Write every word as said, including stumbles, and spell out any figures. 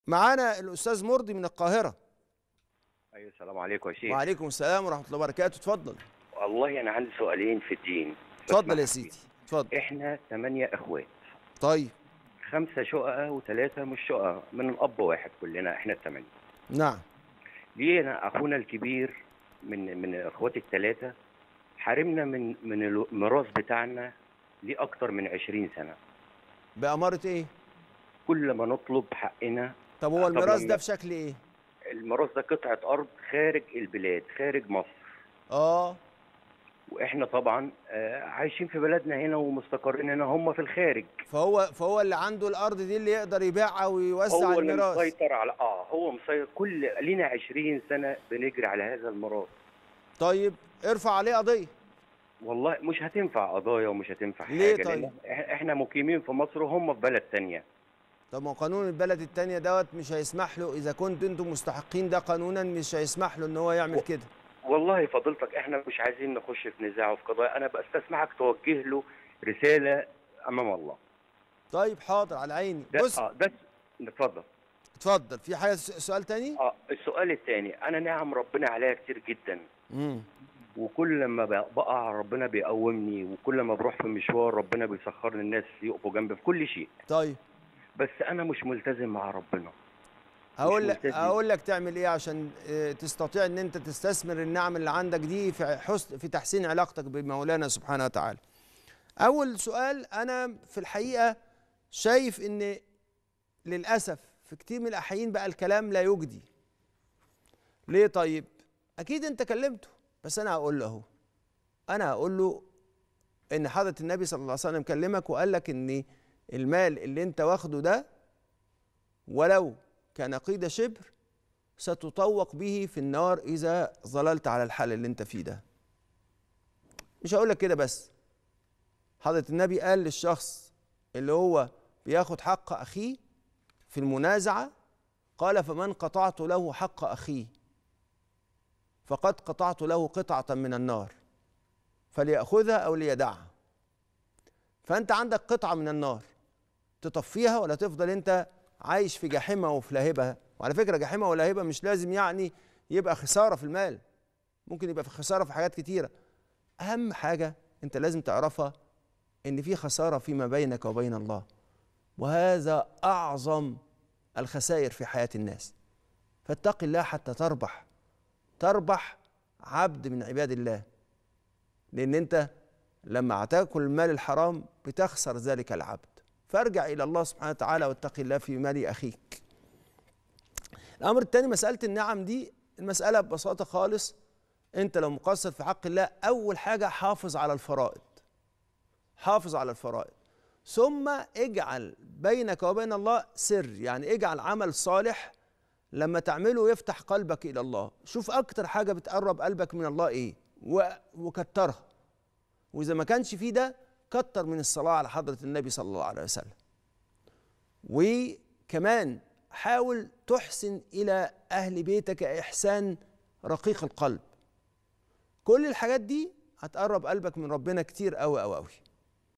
معانا الأستاذ مرضي من القاهرة. ايوه، السلام عليكم يا شيخ. وعليكم السلام ورحمة الله وبركاته، اتفضل. والله انا عندي سؤالين في الدين. اتفضل يا سيدي، اتفضل. احنا ثمانية اخوات. طيب. خمسة شقق وثلاثة مش شقق، من الاب واحد كلنا احنا الثمانية. نعم. لينا اخونا الكبير من من اخواتي الثلاثة حارمنا من من الميراث بتاعنا ليه اكتر من عشرين سنة. بأمارة ايه؟ كل ما نطلب حقنا. طب هو الميراث ده في شكل ايه؟ الميراث ده قطعة ارض خارج البلاد، خارج مصر. اه. واحنا طبعا عايشين في بلدنا هنا ومستقرين هنا، هم في الخارج. فهو فهو اللي عنده الارض دي اللي يقدر يبيعها ويوزع هو الميراث. اللي مسيطر على اه هو مسيطر. كل لينا عشرين سنة بنجري على هذا الميراث. طيب ارفع عليه قضية. والله مش هتنفع قضايا ومش هتنفع حاجة. ليه طيب؟ احنا مقيمين في مصر وهم في بلد تانية. طب ما قانون البلد التانية دوت مش هيسمح له، اذا كنتوا انتم مستحقين ده قانونا مش هيسمح له ان هو يعمل كده. والله فضيلتك احنا مش عايزين نخش في نزاع وفي قضايا، انا بستسمحك توجه له رسالة امام الله. طيب حاضر، على عيني. بص اه ده اتفضل. اتفضل. في حاجة سؤال تاني؟ اه السؤال التاني، انا نعم ربنا عليا كتير جدا. امم وكل ما بقع ربنا بيقومني، وكل ما بروح في مشوار ربنا بيسخر لي الناس يقفوا جنبي في كل شيء. طيب. بس انا مش ملتزم مع ربنا. هقول لك هقول لك تعمل ايه عشان تستطيع ان انت تستثمر النعم اللي عندك دي في حسن في تحسين علاقتك بمولانا سبحانه وتعالى. اول سؤال، انا في الحقيقه شايف ان للاسف في كتير من الاحيان بقى الكلام لا يجدي. ليه طيب؟ اكيد انت كلمته، بس انا هقول له اهو. انا هقول له ان حضرة النبي صلى الله عليه وسلم كلمك وقال لك ان المال اللي انت واخده ده ولو كان قيد شبر ستطوق به في النار إذا ظللت على الحال اللي انت فيه ده. مش هقول لك كده بس، حضرة النبي قال للشخص اللي هو بياخد حق أخيه في المنازعة، قال فمن قطعت له حق أخيه فقد قطعت له قطعة من النار فليأخذها أو ليدعها. فأنت عندك قطعة من النار، تطفيها ولا تفضل أنت عايش في جحيمة وفي لهبة؟ وعلى فكرة جحيمة ولهبة مش لازم يعني يبقى خسارة في المال، ممكن يبقى في خسارة في حاجات كتيرة. أهم حاجة أنت لازم تعرفها إن في خسارة فيما بينك وبين الله، وهذا أعظم الخسائر في حياة الناس. فاتق الله حتى تربح، تربح عبد من عباد الله، لأن أنت لما هتاكل المال الحرام بتخسر ذلك العبد. فارجع إلى الله سبحانه وتعالى واتق الله في مال أخيك. الأمر الثاني، مسألة النعم دي المسألة ببساطة خالص، أنت لو مقصر في حق الله أول حاجة حافظ على الفرائض، حافظ على الفرائض، ثم اجعل بينك وبين الله سر، يعني اجعل عمل صالح لما تعمله يفتح قلبك إلى الله. شوف أكتر حاجة بتقرب قلبك من الله إيه وكترها، وإذا ما كانش فيه ده كتر من الصلاة على حضرة النبي صلى الله عليه وسلم. وكمان حاول تحسن إلى أهل بيتك إحسان رقيق القلب. كل الحاجات دي هتقرب قلبك من ربنا كتير أوي أوي أوي.